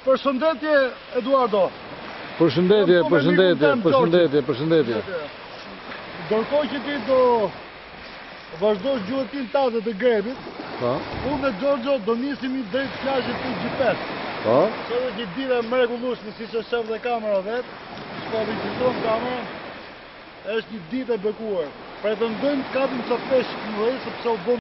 Përshëndetje Eduardo. Përshëndetje. Ndërkohë që ti do vazhdosh gjuhën tim tazë të grebit, unë dhe Giorgio do nisemi drejt plazhit të G5. Se dhe që dire mrekullueshme si që shef dhe kamera vetë, s'ka vizitohen kamera, është një ditë e bekuar. Pretendojmë të kapim ca peshq në sepse u bën